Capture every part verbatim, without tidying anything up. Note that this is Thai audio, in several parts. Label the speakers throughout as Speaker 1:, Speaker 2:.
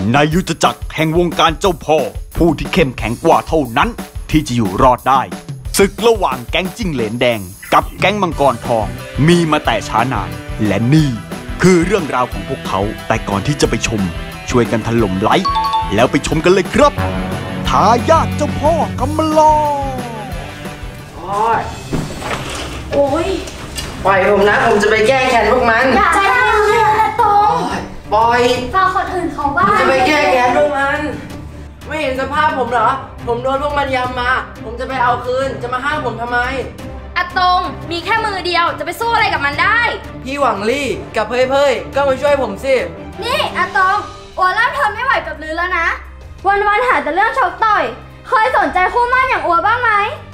Speaker 1: ในยุทธจักรแห่งวงการเจ้าพ่อผู้ที่เข้มแข็งกว่าเท่านั้นที่จะอยู่รอดได้ศึกระหว่างแก๊งจิ้งเหลนแดงกับแก๊งมังกรทองมีมาแต่ช้านานและนี่คือเรื่องราวของพวกเขาแต่ก่อนที่จะไปชมช่วยกันถล่มไลค์แล้วไปชมกันเลยครับทายาทเจ้าพ่อกำลอ
Speaker 2: โอ้ยโอ้ยปล่อยผมนะผมจะไปแก้แค้นพวกมัน
Speaker 3: อย่าใจเย็นเลยนะตรง
Speaker 2: ปล่อย
Speaker 3: ฟังคนอื่นเขาบ้าง
Speaker 2: ผมจะไปแก้แค้นพวกมันไม่เห็นสภาพผมเหรอผมโดนพวกมันยำมาผมจะไปเอาคืนจะมาห้ามผมทำไม
Speaker 4: อะตงมีแค่มือเดียวจะไปสู้อะไรกับมันได้
Speaker 2: พี่หวังลี่กับเพยเพยก็มาช่วยผมสิ
Speaker 3: นี่อะตงอัวเริ่มทนไม่ไหวกับลือแล้วนะวันวันหาแต่เรื่องชกต่อยเคยสนใจคู่มั่นอย่างอัวบ้างไหม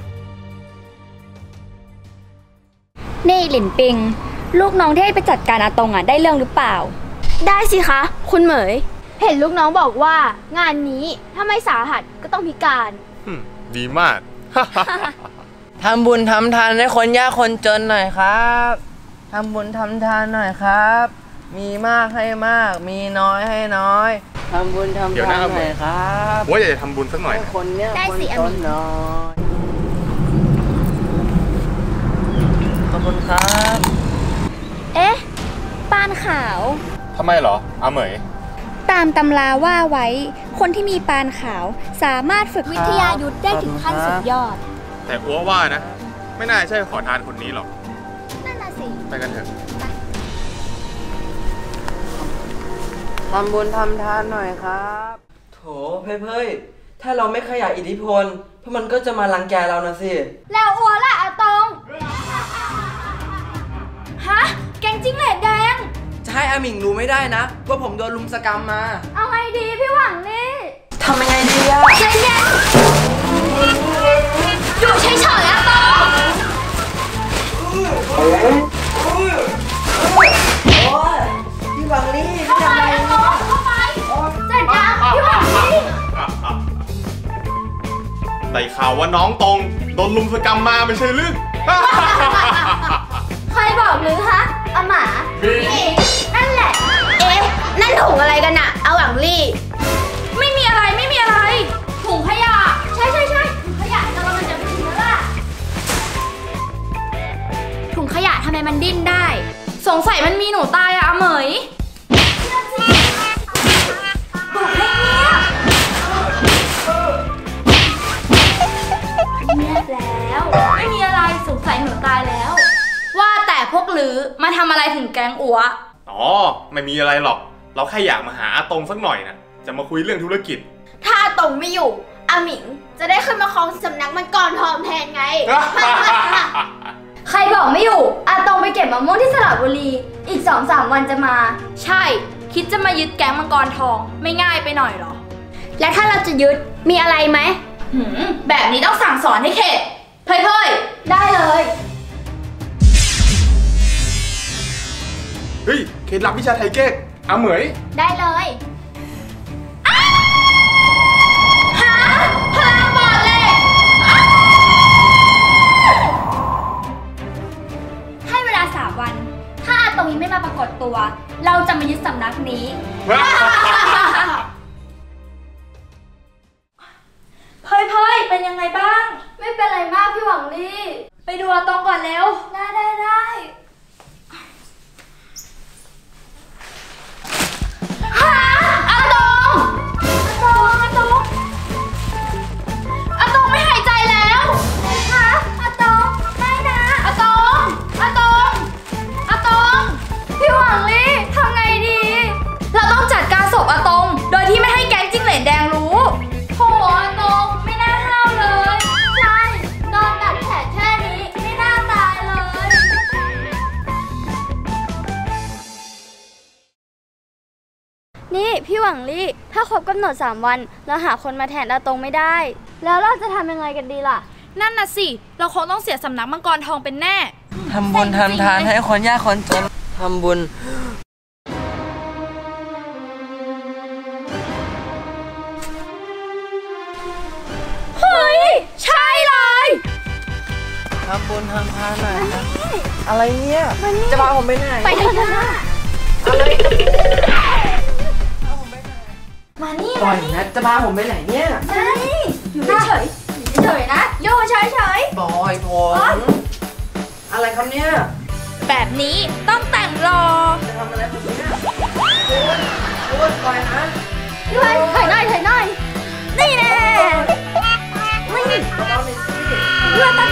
Speaker 4: นี่หลินปิงลูกน้องที่ให้ไปจัดการอาตงอ่ะได้เรื่องหรือเปล่า
Speaker 3: ได้สิคะคุณเหมยเห็นลูกน้องบอกว่างานนี้ถ้าไม่สาหัสก็ต้องพิการ
Speaker 5: ดีมาก
Speaker 2: ทำบุญทำทานให้คนยากคนจนหน่อยครับทำบุญทำทานหน่อยครับมีมากให้มากมีน้อยให้น้อยทำบุญทำทานหน่อยครับ
Speaker 5: ว่าอยากจะทำบุญสักหน่อย
Speaker 2: คนเนี้ยคนจนน้อยขอบคุณครับ
Speaker 4: เอ๊ะปานขาว
Speaker 5: ทำไมเหรออาเหมย
Speaker 4: ตามตำราว่าไว้คนที่มีปานขาวสามารถฝึกวิทยายุทธได้ถึงขั้นสุดยอด
Speaker 5: แต่อัวว่านะไม่น่าใช่ขอทานคนนี้หรอก
Speaker 4: นั่นน่ะสิ
Speaker 5: ไปกันเถอะ
Speaker 2: ทำบุญทำทานหน่อยครับโถเพ่เพ่ถ้าเราไม่ขยายอิทธิพลพวกมันก็จะมารังแกเรานะสิ
Speaker 3: แล้วอัวล่ะอาตงฮะแกงจิ้งเหลนแดง
Speaker 2: จะให้อาหมิงรู้ไม่ได้นะว่าผมโดนลุมสกรรมมา
Speaker 3: เอาไงดีพี่หวังนี่
Speaker 2: ทำยังไงดีอะ
Speaker 3: ใจเย็นอยู่เฉยๆอาตง
Speaker 2: โอ้ยพี่หวังนี่
Speaker 3: เข้าไปอาตงเข้าไปเสร็จยังพี่หวังนี่
Speaker 5: ได้ข่าวว่าน้องตรงโดนลุมสกรรมมาไม่ใช่หรือ
Speaker 3: ใครบอกหรือฮะอาหมานี่นั่นแหละเอ๊ะนั่นถุงอะไรกันอะเอาหวังลี่
Speaker 4: ไม่มีอะไรไม่มีอะไรถุงขยะ
Speaker 3: ใช่ใช่ใช่ถุงขยะแต่เรามันจะไม่ถึงแล้วล่ะ
Speaker 4: ถุงขยะทำไมมันดิ้นได้สงสัยมันมีหนูตายอะเหมย
Speaker 3: บอกให้เงียบเงียบแล้ว
Speaker 4: ไม่มีอะไรสงสัยหนูตายแล้วว่าแต่พวกหรือมาทำอะไรถึงแก๊งอัว
Speaker 5: อ๋อไม่มีอะไรหรอกเราแค่อยากมาหาอาตงสักหน่อยนะจะมาคุยเรื่องธุรกิจ
Speaker 3: ถ้าอาตงไม่อยู่อาหมิงจะได้ขึ้นมาครองสำนักมังกรทองแทนไง ใครบอกไม่อยู่อาตงไปเก็บมะม่วงที่สระบุรีอีก สองสาม วันจะมา
Speaker 4: ใช่คิดจะมายึดแก๊งมังกรทองไม่ง่ายไปหน่อยหรอ
Speaker 3: และถ้าเราจะยึดมีอะไรไหม
Speaker 4: แบบนี้ต้องสั่งสอนให้เข็ดเพ่ย
Speaker 3: ๆได้เลย
Speaker 5: เฮ้ยเคล็ดลับวิชาไทยเก๊กอาเหมย
Speaker 3: ได้เลย
Speaker 4: หาพลังบอดเลยให้เวลาสามวันถ้าอาตงยังไม่มาปรากฏตัวเราจะมายึดสำนักนี้เพ่ยๆเป็นยังไงบ้าง
Speaker 3: ไม่เป็นไรมากพี่หวังลี่
Speaker 4: ไปดูอาตงก่อนเร็ว
Speaker 3: ได้ได้ได้
Speaker 4: ฮะอาตงอาตงอาตงอาตงไม่หายใจแล้ว
Speaker 3: ฮะอาตงไม่นะ
Speaker 4: อาตงอาตงอาตง
Speaker 3: พี่หวังลี่ทำไงดี
Speaker 4: เราต้องจัดการศพอาตงโดยที่ไม่ให้แก๊งจิ้งเหลนแดงรู้
Speaker 3: โหอาตงไม่น่าห้าวเลยใช่โดนตัดแขนแค่นี้ไม่น่าตายเลยนี่พี่หวังลี่ถ้าครบกำหนดสามวันเราหาคนมาแทนอาตงไม่ได้แล้วเราจะทำยังไงกันดีล่ะ
Speaker 4: นั่นน่ะสิเราคงต้องเสียสำนักมังกรทองเป็นแน่
Speaker 2: ทำบุญทำทานให้คนยากคนจนทำบุญ
Speaker 4: เฮ้ยใช่เลย
Speaker 2: ทำบุญทำทานหน่อยนะอะไรเนี่ยจะพาผมไปไหน
Speaker 4: ไปเถอะนะมานี่
Speaker 2: ปล่อยนะจะพาผมไปไหนเนี่ย
Speaker 4: นี่อยู่เฉยๆเฉยๆนะโยเฉยๆ
Speaker 2: ปล่อยผมอะไรครับเนี่ย
Speaker 4: แบบนี้ต้องแต่งรอ
Speaker 2: จะทำอะไรผมเนี่ยโอ๊ยปล่อยนะ
Speaker 4: ด้วยถ่ายหน่อยถ่ายหน่อยนี่แน่นี่
Speaker 2: เราเป็นพี่
Speaker 4: เพื่อนตั้ง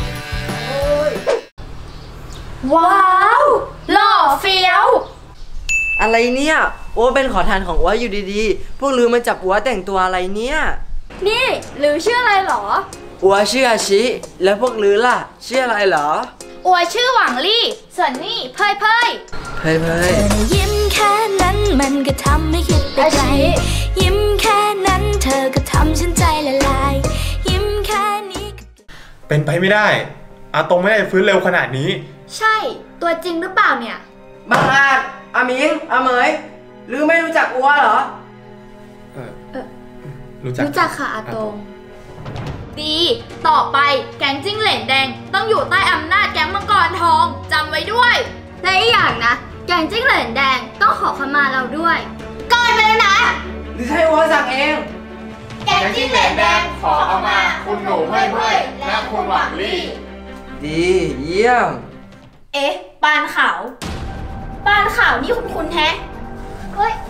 Speaker 4: ว้าวหล่อเฟี้ยว
Speaker 2: อะไรเนี่ยโอ้เป็นขอทานของอ้วอยู่ดีๆพวกลือมาจับอ้วแต่งตัวอะไรเนี่ย
Speaker 4: นี่หรือชื่ออะไรหรอ
Speaker 2: อ้วชื่ออาชิแล้วพวกลือล่ะชื่ออะไรเหรอ
Speaker 4: อัวชื่อหวังลี่ส่วนนี่เพยเพย
Speaker 2: เฮ้ยเฮ้ย
Speaker 6: ยิ้มแค่นั้นมันก็ทำให้คิดไปไกลยิ้มแค่นั้นเธอก็ทำฉันใจละลายยิ้มแค่นี้
Speaker 5: เป็นไปไม่ได้อาตงไม่ได้ฟื้นเร็วขนาดนี้
Speaker 4: ใช่ตัวจริงหรือเปล่าเนี่ย
Speaker 2: บางอาจอามิงอาเหมยหรือไม่รู้จักอ้วเหรอ
Speaker 5: เออรู้จัก
Speaker 4: รู้จักค่ะอาตงดีต่อไปแก๊งจิ้งเหลนแดงต้องอยู่ใต้อำนาจแก๊งมังกรทองจำไว้ด้วยและอีกอย่างนะแก๊งจิ้งเหลนแดงต้องขอขมาเราด้วยก่อนไปเลยนะ
Speaker 2: หรือใช่อ้วสั่งเอง
Speaker 4: แก๊งจิ้งเหลนแดงขอขมาคุณหนูเพ่ยเพ่ยและคุณหวังลี่
Speaker 2: ดีเยี่ยม
Speaker 4: เอ๊ะปานขาวปานขาวนี่คุณคุณแท้เฮ้ย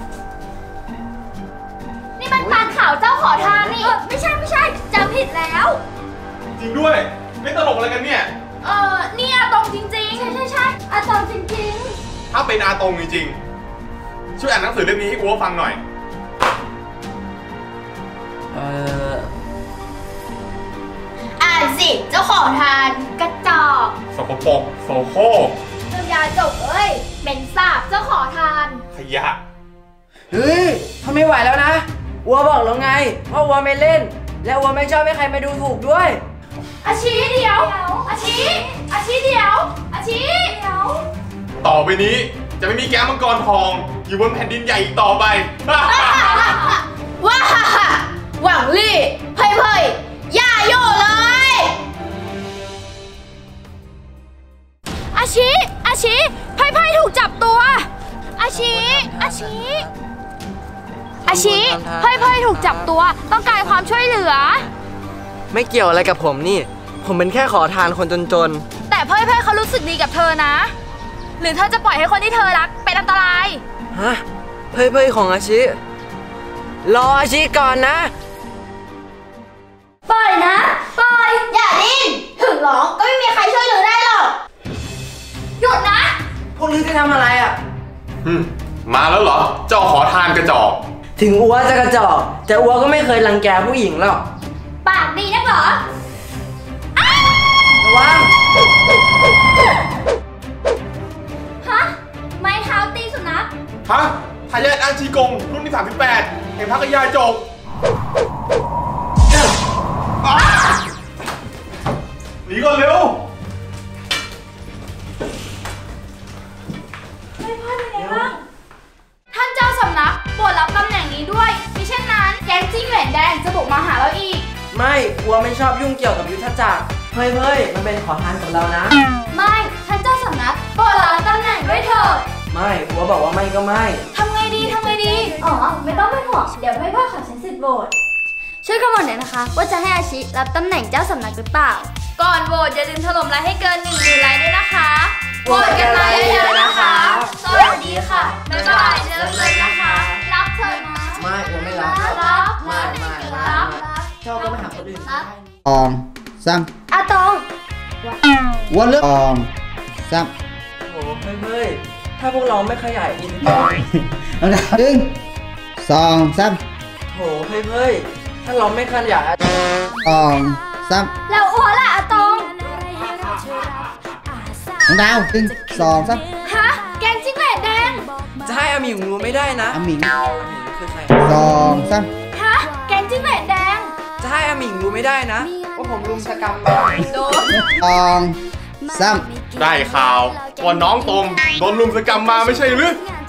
Speaker 4: นี่มันปานขาวเจ้าขอทานนี่ไม่ใช่ไม่ใช่จำผิดแล้ว
Speaker 5: จริงด้วยไม่ตลกอะไรกันเนี่ย
Speaker 4: เออนี่อาตงจริงๆ ใช่ใช่ใช่อาตงจริง
Speaker 5: ถ้าเป็นอาตงจริงๆช่วยอ่านหนังสือเล่มนี้ให้อ้วฟังหน่อย
Speaker 2: เอ่อ
Speaker 4: ๆ อ่านสิเจ้าขอทานกระจอก
Speaker 5: สกปรกโสโครก
Speaker 4: เจ้ายาจกเอ้ยเป็นสาบเจ้าขอทาน
Speaker 5: ขยะ
Speaker 2: เฮ้ยทำไม่ไหวแล้วนะอ้วบอกแล้วไงว่าอ้วไม่เล่น และอ้วไม่ชอบให้ใครมาดูถูกด้วย
Speaker 4: อาชีเดียวอาชีอาชีเดียวอาชีเดียว
Speaker 5: ต่อไปนี้จะไม่มีแก๊งมังกรทองอยู่บนแผ่นดินใหญ่อีกต่อไป
Speaker 4: ว้าฮ่าฮ่าหวังลี่เพ่ยเพ่ยอย่าโย่เลยอาชีอาชีเพ่ยเพ่ยถูกจับตัวอาชีอาชีอาชีเพ่ยเพ่ยถูกจับตัวต้องการความช่วยเหลือ
Speaker 2: ไม่เกี่ยวอะไรกับผมนี่ ผมเป็นแค่ขอทานคนจน
Speaker 4: แต่เพ่ยเพ่ยเขารู้สึกดีกับเธอนะ หรือเธอจะปล่อยให้คนที่เธอรักเป็นอันตราย
Speaker 2: ๆฮะเพ่ยเพ่ยของอาชิรออาชิก่อนนะ
Speaker 4: ปล่อยนะปล่อยอย่าดิ้นถึงร้องก็ไม่มีใครช่วยเหลือได้หรอกหยุดนะ
Speaker 2: พวกลือจะทำอะไรอ่ะ
Speaker 5: อืมมาแล้วเหรอ เจ้าขอทานกระจอก
Speaker 2: ถึงอ้วจะกระจอกแต่อ้วก็ไม่เคยรังแกผู้หญิงหรอก
Speaker 4: ปากดีนักเหรอ
Speaker 2: ระวัง
Speaker 4: ฮะไม้เท้าตีสุนัข
Speaker 5: ฮะทายาทอังชีกงรุ่นที่สามสิบแปดแห่งพระกยาจกอ้าหนีก่อนเร็ว
Speaker 4: ท่านเจ้าสำนักโปรดรับตำแหน่งนี้ด้วยมิเช่นนั้นแก๊งจิ้งเหลนแดงจะบุกมาหาเราอีก
Speaker 2: ไม่อ้วไม่ชอบยุ่งเกี่ยวกับยุทธจักรเพ่ยเพ่ยมันเป็นขอทานกับเรานะ
Speaker 4: ไม่ท่านเจ้าสำนักโปรดรับตำแหน่งด้วยเถิด
Speaker 2: ไม่อ้วบอกว่าไม่ก็ไม่
Speaker 4: ทำไงดีทำไงดีอ๋อไม่ต้องเป็นห่วงเดี๋ยวเพ่ยเพ่ยขอใช้สิทธิ์โหวต
Speaker 3: ช่วยกันโหวตหน่อยนะคะ ว่าจะให้อาชิรับตำแหน่งเจ้าสำนักหรือเปล่า
Speaker 4: ก่อนโหวตอย่าลืมถล่มไลค์ให้เกินหนึ่งหมื่นไลค์ด้วยนะคะโหวตกันมาเยอะๆนะคะ สวัสดีค่ะบ๊ายบายเลิฟเลยนะคะ รับเถอะนะ
Speaker 2: ไม่อ้วไม่รับ
Speaker 4: รับ
Speaker 2: ไม่ไม่ไม่
Speaker 4: รับ
Speaker 2: ชอบก็ไปหาคนอื่น
Speaker 4: รับ
Speaker 7: สองสาม
Speaker 3: อาตง
Speaker 7: วันเลือกสองสาม
Speaker 2: โอ้เพ่ยเพ่ยถ้าพวกเราไม่ขยายอินเตอร์
Speaker 7: แล้วนะหนึ่งสองสาม
Speaker 2: โหเพ่ยเพ่ยถ้าเราไม่ขยาย
Speaker 7: สองสาม
Speaker 3: แล้วอ้วนล่ะอาตง
Speaker 7: น้องดาวหนึ่งสองสาม
Speaker 4: ฮะแกงจิ้งเหลนแดง
Speaker 2: จะให้อาหมิงรู้ไม่ได้นะ
Speaker 7: อาหมิง
Speaker 2: อาหมิงคือใคร
Speaker 7: สองสาม
Speaker 4: ฮะแกงจิ้งเหลนแดง
Speaker 2: จะให้อาหมิงรู้ไม่ได้นะว่าผมรุมสกรรม
Speaker 4: โดน
Speaker 7: สองสาม
Speaker 5: ได้ข่าวว่าน้องตรงโดนลุมสกรรมมาไม่ใช่หรือ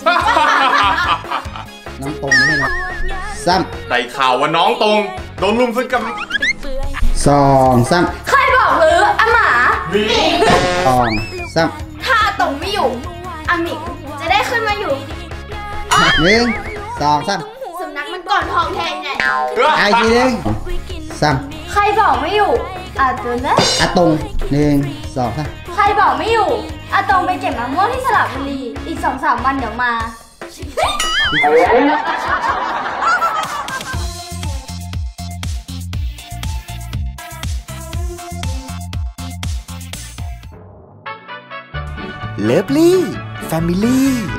Speaker 7: น้องตรงนี่นะสาม
Speaker 5: ได้ข่าวว่าน้องตรงโดนลุมสกรรม
Speaker 7: สองสาม
Speaker 4: ใครบอกหรืออาหมา
Speaker 5: หนี
Speaker 7: สองสาม
Speaker 4: ถ้าอาตงไม่อยู่อาหมิงจะได้ขึ้นมาอยู่
Speaker 7: หนึ่งสองสาม
Speaker 4: สำนักมันกอรทองแทนไง
Speaker 7: ไอ้ทีหนึ่งซ้
Speaker 4: ใครบอกไม่อยู่อาตัวนะ
Speaker 7: ำอาตรงหนึ่งสองสาม
Speaker 4: ใครบอกไม่อยู่อาตรงไปเก็บมะม่วงที่สระบุรีอีกสองสามวันเดี๋ยวมา
Speaker 1: เลิฟลี่แฟมิลี่